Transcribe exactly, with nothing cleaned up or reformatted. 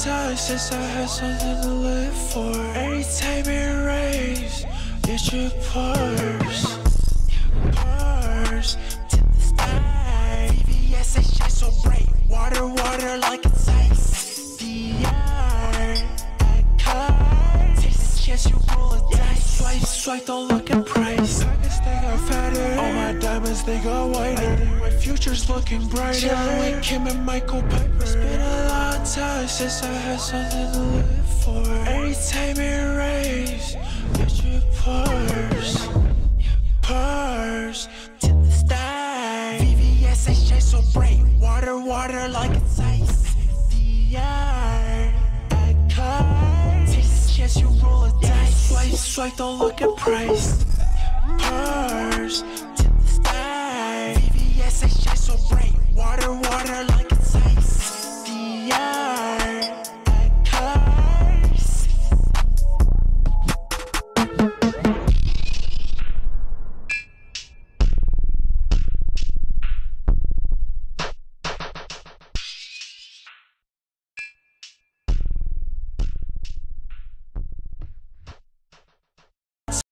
time since I had something to live for. Every time it rains, it's your purse. Purse to the sky. V V S, it shines so bright. Water, water like it's ice. D R, I car. Take this chance, you roll a dice. Swipe, swipe, don't look at price. Pockets, they got fatter. All my diamonds, they got whiter. My future's looking brighter. Chillin' with Kim and Michael Piper. It's been a long time since I had something to live for. Every time it rains, it's your purse. Purse to the sky. V V S, it shines so bright. Water, water like it's ice. D R, I car. Take this chance, you roll a dice. Swipe, swipe, don't look at price. Purse to the sky. V V S, it shines so bright. Water, water like it's ice.